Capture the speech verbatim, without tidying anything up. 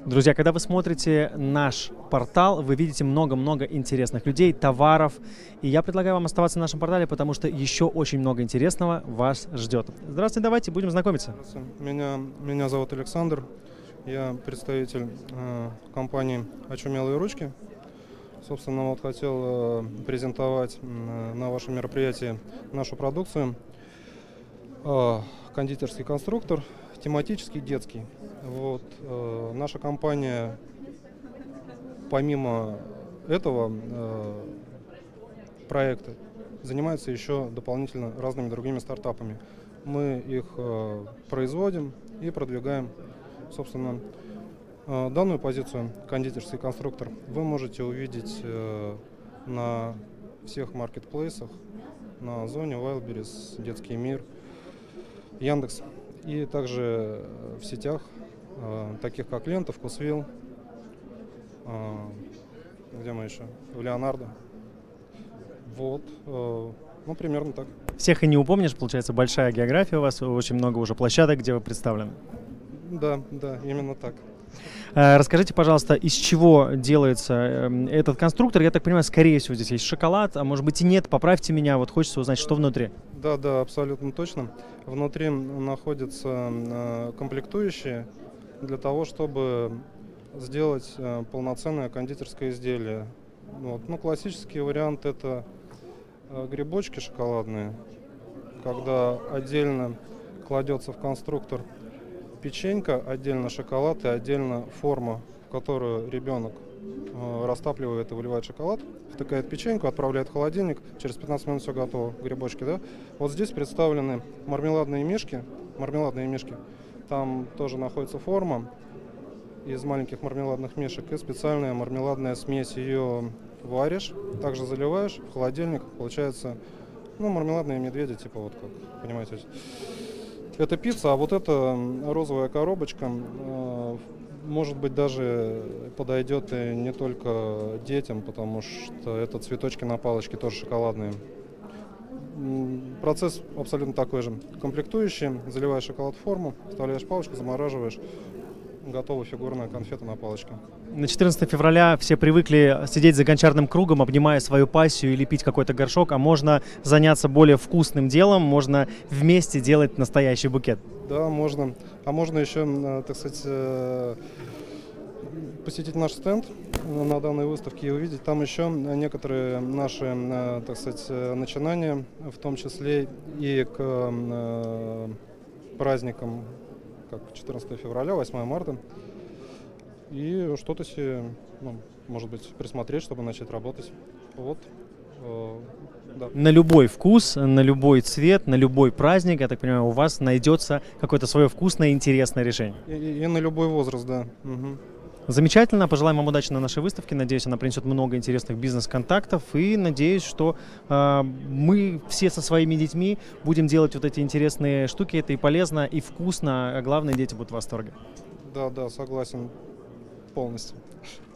Друзья, когда вы смотрите наш портал, вы видите много-много интересных людей, товаров. И я предлагаю вам оставаться на нашем портале, потому что еще очень много интересного вас ждет. Здравствуйте, давайте будем знакомиться. Меня, меня зовут Александр. Я представитель э, компании «Очумелые ручки». Собственно, вот хотел э, презентовать э, на вашем мероприятии нашу продукцию. Э, кондитерский конструктор, тематический, детский. Вот, э, наша компания, помимо этого э, проекта, занимается еще дополнительно разными другими стартапами. Мы их э, производим и продвигаем. Собственно, э, данную позицию кондитерский конструктор вы можете увидеть э, на всех маркетплейсах, на Озоне, Wildberries, Детский мир, Яндекс, и также в сетях, э, таких как Лента, Вкусвилл, э, где мы еще, в Леонардо. Вот, э, ну примерно так. Всех и не упомнишь, получается, большая география у вас, очень много уже площадок, где вы представлены. Да, да, именно так. Расскажите, пожалуйста, из чего делается этот конструктор? Я так понимаю, скорее всего, здесь есть шоколад, а может быть и нет. Поправьте меня, вот хочется узнать, что внутри. Да, да, абсолютно точно. Внутри находятся комплектующие для того, чтобы сделать полноценное кондитерское изделие. Вот. Ну, классический вариант — это грибочки шоколадные, когда отдельно кладется в конструктор печенька, отдельно шоколад и отдельно форма, в которую ребенок э, растапливает и выливает шоколад, втыкает печеньку, отправляет в холодильник, через пятнадцать минут все готово, грибочки, да? Вот здесь представлены мармеладные мишки, мармеладные мишки, там тоже находится форма из маленьких мармеладных мишек и специальная мармеладная смесь, ее варишь, также заливаешь в холодильник, получается, ну, мармеладные медведи, типа вот как, понимаете. Это пицца, а вот эта розовая коробочка, э, может быть, даже подойдет и не только детям, потому что это цветочки на палочке, тоже шоколадные. Процесс абсолютно такой же. Комплектующие, заливаешь шоколад в форму, вставляешь палочку, замораживаешь, готова фигурная конфета на палочке. На четырнадцатое февраля все привыкли сидеть за гончарным кругом, обнимая свою пассию и лепить какой-то горшок, а можно заняться более вкусным делом, можно вместе делать настоящий букет. Да, можно. А можно еще, так сказать, посетить наш стенд на данной выставке и увидеть там еще некоторые наши, так сказать, начинания, в том числе и к праздникам, как четырнадцатое февраля, восьмое марта. И что-то себе, ну, может быть, присмотреть, чтобы начать работать. Вот. Э, да. На любой вкус, на любой цвет, на любой праздник, я так понимаю, у вас найдется какое-то свое вкусное и интересное решение. И, и, и на любой возраст, да. Угу. Замечательно. Пожелаем вам удачи на нашей выставке. Надеюсь, она принесет много интересных бизнес-контактов. И надеюсь, что э, мы все со своими детьми будем делать вот эти интересные штуки. Это и полезно, и вкусно. А главное, дети будут в восторге. Да, да, согласен полностью.